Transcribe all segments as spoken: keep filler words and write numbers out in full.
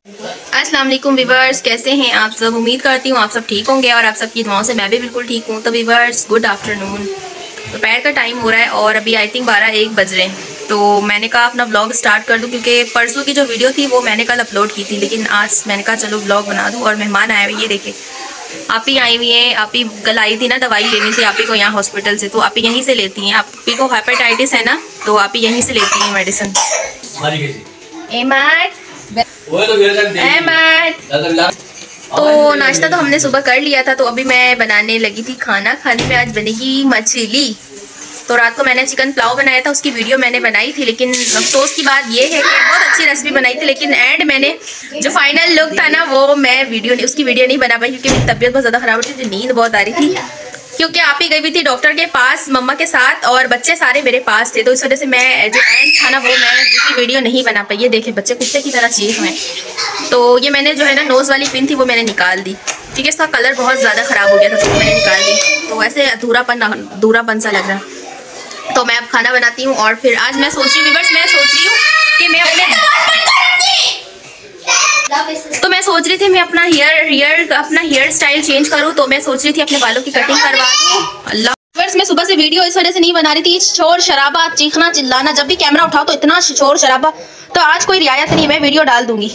अस्सलाम वालेकुम व्यूअर्स, कैसे हैं आप सब। उम्मीद करती हूँ आप सब ठीक होंगे और आप सबकी दुआओं से मैं भी बिल्कुल ठीक हूँ। तो व्यूअर्स गुड आफ्टरनून, दोपहर का टाइम हो रहा है और अभी आई थिंक बारह एक बज रहे हैं। तो मैंने कहा अपना व्लॉग स्टार्ट कर दूँ क्योंकि परसों की जो वीडियो थी वो मैंने कल अपलोड की थी, लेकिन आज मैंने कहा चलो व्लॉग बना दूँ। और मेहमान आए हुए, ये देखे आप ही आई हुई हैं। आप ही कल आई थी ना दवाई लेनी थी आप ही को यहाँ हॉस्पिटल से, तो आप ही यहीं से लेती हैं। आप ही को हेपेटाइटिस है ना, तो आप ही यहीं से लेती हैं मेडिसिन। तो नाश्ता तो हमने सुबह कर लिया था, तो अभी मैं बनाने लगी थी खाना। खाने में आज बनेगी मछली। तो रात को मैंने चिकन पुलाव बनाया था, उसकी वीडियो मैंने बनाई थी, लेकिन अफसोस की बात ये है कि बहुत अच्छी रेसिपी बनाई थी, लेकिन एंड मैंने जो फाइनल लुक था ना वो मैं वीडियो नहीं उसकी वीडियो नहीं बना पाई क्योंकि मेरी तबीयत बहुत ज़्यादा ख़राब हो रही थी, नींद बहुत आ रही थी। क्योंकि आप ही गई हुई थी डॉक्टर के पास मम्मा के साथ और बच्चे सारे मेरे पास थे, तो इस वजह से मैं जो एंड था ना वो मैं उसकी वीडियो नहीं बना पाई। ये देखे बच्चे कुत्ते की तरह चीख हैं। तो ये मैंने जो है ना नोज़ वाली पिन थी वो मैंने निकाल दी क्योंकि इसका कलर बहुत ज़्यादा ख़राब हो गया था, तो मैंने निकाल दी। तो वैसे अधूरापन अधूरापन सा लग रहा है। तो मैं अब खाना बनाती हूँ और फिर आज मैं सोच रही हूँ व्यूअर्स मैं सोच रही हूँ कि मैं अपने तो मैं सोच रही थी मैं अपना हेयर हेयर अपना हेयर स्टाइल चेंज करूँ। तो मैं सोच रही थी अपने बालों की कटिंग करवा दूँ। अल्लाह व्यूअर्स मैं सुबह से वीडियो इस वजह से नहीं बना रही थी, शोर शराबा चीखना चिल्लाना, जब भी कैमरा उठाओ तो इतना शोर शराबा। तो आज कोई रियायत नहीं, मैं वीडियो डाल दूंगी।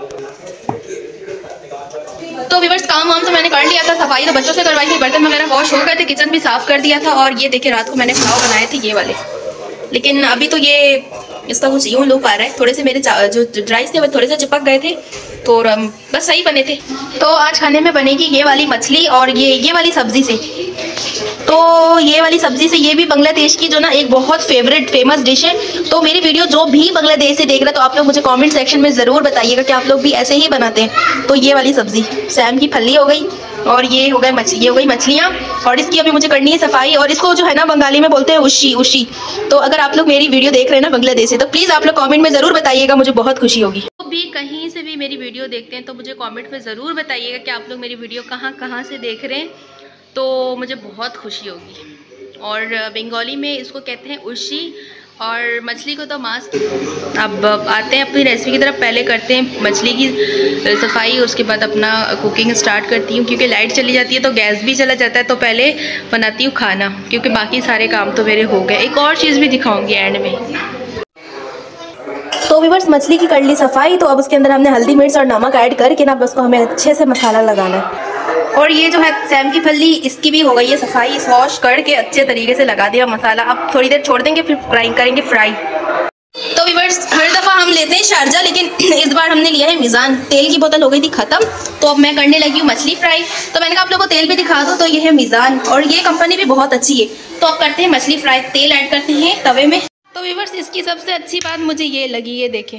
तो व्यूअर्स काम वाम तो मैंने कर लिया था, सफाई तो बच्चों से करवाई थी, बर्तन वगैरह वॉश हो गए थे, किचन भी साफ कर दिया था। और ये देखिए रात को मैंने पुलाव बनाए थे ये वाले, लेकिन अभी तो ये इसका कुछ यूँ लुक आ रहा है। थोड़े से मेरे जो ड्राइस थे वो थोड़े से चिपक गए थे, तो बस सही बने थे। तो आज खाने में बनेगी ये वाली मछली और ये ये वाली सब्जी से। तो ये वाली सब्जी से, ये भी बांग्लादेश की जो ना एक बहुत फेवरेट फेमस डिश है। तो मेरी वीडियो जो भी बांग्लादेश से देख रहा है तो आप लोग मुझे कमेंट सेक्शन में ज़रूर बताइएगा कि आप लोग भी ऐसे ही बनाते हैं। तो ये वाली सब्जी सैम की फली हो गई और ये हो गए मछली ये हो गई मछलियाँ, और इसकी अभी मुझे करनी है सफाई। और इसको जो है ना बंगाली में बोलते हैं उशी उशी। तो अगर आप लोग मेरी वीडियो देख रहे हैं ना बांग्लादेश से, तो प्लीज़ आप लोग कमेंट में ज़रूर बताइएगा, मुझे बहुत खुशी होगी। तो भी कहीं से भी मेरी वीडियो देखते हैं तो मुझे कमेंट में ज़रूर बताइएगा कि आप लोग मेरी वीडियो कहाँ कहाँ से देख रहे हैं, तो मुझे बहुत खुशी होगी। और बंगाली में इसको कहते हैं उशी और मछली को तो मांस। अब आते हैं अपनी रेसिपी की तरफ। पहले करते हैं मछली की सफाई, उसके बाद अपना कुकिंग स्टार्ट करती हूँ। क्योंकि लाइट चली जाती है तो गैस भी चला जाता है, तो पहले बनाती हूँ खाना क्योंकि बाकी सारे काम तो मेरे हो गए। एक और चीज़ भी दिखाऊंगी एंड में। तो व्यूअर्स मछली की कर ली सफाई, तो अब उसके अंदर हमने हल्दी मिर्च और नमक ऐड करके ना उसको हमें अच्छे से मसाला लगाना है। और ये जो है सैम की फली, इसकी भी हो गई है सफाई, वॉश करके अच्छे तरीके से लगा दिया मसाला। अब थोड़ी देर छोड़ देंगे फिर फ्राई करेंगे फ्राई। तो व्यूअर्स हर दफ़ा हम लेते हैं शारजा, लेकिन इस बार हमने लिया है मीज़ान। तेल की बोतल हो गई थी ख़त्म, तो अब मैं करने लगी हूँ मछली फ्राई। तो मैंने कहा आप लोगों को तेल भी दिखा दो, तो ये है मीज़ान और ये कंपनी भी बहुत अच्छी है। तो अब करते हैं मछली फ्राई। तेल ऐड करते हैं तवे में। तो व्यूअर्स इसकी सबसे अच्छी बात मुझे ये लगी, ये देखें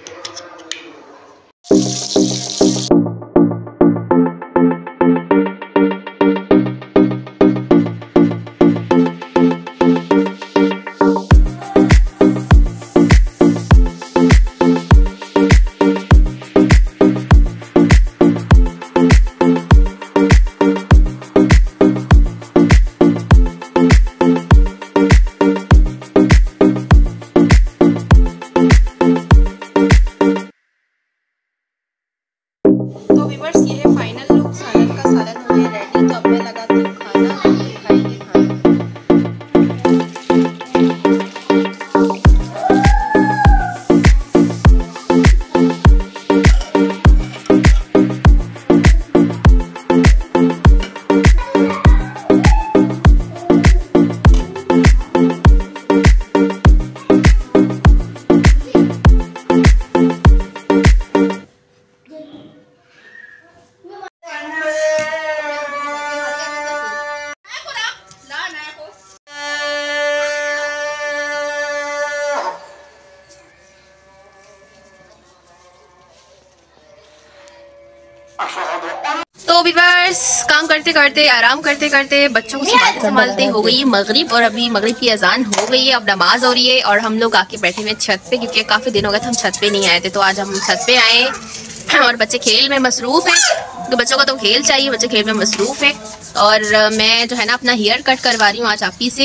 तो व्यूअर्स काम करते करते आराम करते करते बच्चों को संभालते संभालते हो गई मगरिब, और अभी मगरिब की अजान हो गई है, अब नमाज हो रही है। और हम लोग आके बैठे हुए छत पे, क्योंकि काफ़ी दिन हो गए थे हम छत पे नहीं आए थे, तो आज हम छत पे आए और बच्चे खेल में मसरूफ़ हैं। तो बच्चों को तो खेल चाहिए, बच्चे खेल में मसरूफ़ है। और मैं जो है ना अपना हेयर कट करवा रही हूँ आज आप ही से।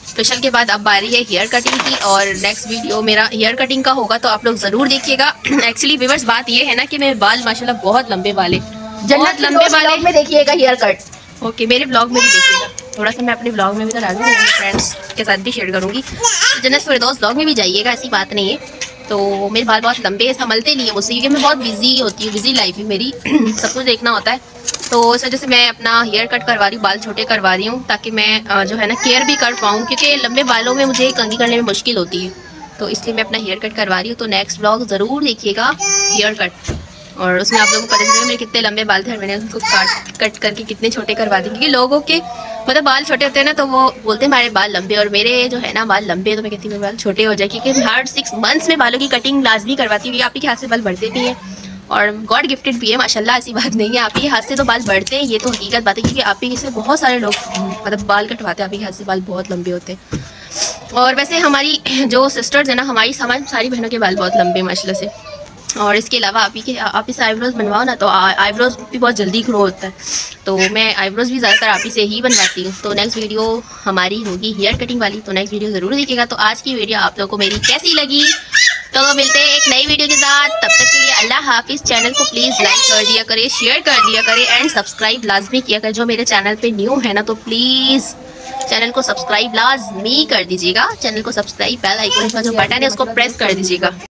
फेशियल के बाद अब बारी है हेयर कटिंग की, और नेक्स्ट वीडियो मेरा हेयर कटिंग का होगा तो आप लोग ज़रूर देखिएगा। एक्चुअली व्यूअर्स बात ये है ना कि मेरे बाल माशाल्लाह बहुत लंबे वाले, जन्नत लंबे वाले में देखिएगा हेयर कट। ओके, मेरे ब्लॉग में भी देखिएगा, थोड़ा सा मैं अपने ब्लॉग में भी तो डालूंगी, मेरे फ्रेंड्स के साथ भी शेयर करूँगी। तो जन्नत फिरदौस ब्लॉग में भी जाइएगा, ऐसी बात नहीं है। तो मेरे बाल बहुत लंबे संभलते नहीं है मुझसे, क्योंकि मैं बहुत बिजी होती हूँ, बिजी लाइफ है मेरी सब कुछ देखना होता है। तो इस वजह से मैं अपना हेयर कट करवा रही हूँ, बाल छोटे करवा रही हूँ, ताकि मैं जो है ना केयर भी कर पाऊँ, क्योंकि लंबे बालों में मुझे कंघी करने में मुश्किल होती है। तो इसलिए मैं अपना हेयर कट करवा रही हूँ। तो नेक्स्ट ब्लॉग ज़रूर देखिएगा हेयर कट, और उसमें आप लोगों को पता चलेगा मेरे कितने लंबे बाल थे और मैंने उनको काट कट करके कितने छोटे करवा दिए। क्योंकि लोगों के मतलब बाल छोटे होते हैं ना, तो वो बोलते हैं हमारे बाल लंबे, और मेरे जो है ना बाल लंबे, तो मैं कहती हूँ मेरे बाल छोटे हो जाए। क्योंकि हर सिक्स मंथ्स में बालों की कटिंग लाजमी करवाती हूँ। आप ही के हाथ से बाल बढ़ते भी हैं और गॉड गिफ्टेड भी है माशाल्लाह, ऐसी बात नहीं है। आप ही के हाथ से तो बाल बढ़ते हैं, ये तो हकीकत बात है। क्योंकि आप ही से बहुत सारे लोग मतलब बाल कटवाते हैं, आप ही के हाथ से बाल बहुत लंबे होते हैं। और वैसे हमारी जो सिस्टर्स है ना, हमारी हमारी सारी बहनों के बाल बहुत लंबे माशाल्लाह से। और इसके अलावा आप ही के आप ही से आईब्रोज बनवाओ ना, तो आईब्रोज भी बहुत जल्दी ग्रो होता है। तो मैं आईब्रोज भी ज़्यादातर आप ही से ही बनवाती हूँ। तो नेक्स्ट वीडियो हमारी होगी हेयर कटिंग वाली, तो नेक्स्ट वीडियो ज़रूर देखिएगा। तो आज की वीडियो आप लोगों को मेरी कैसी लगी, तो मिलते हैं एक नई वीडियो के साथ। तब तक के लिए अल्लाह हाफिज़। चैनल को प्लीज़ लाइक कर दिया करें, शेयर कर दिया करें एंड सब्सक्राइब लाजमी किया करें। जो मेरे चैनल पे न्यू है ना, तो प्लीज़ चैनल को सब्सक्राइब लाजमी कर दीजिएगा। चैनल को सब्सक्राइब, बेल आइकन का जो बटन है उसको प्रेस कर दीजिएगा।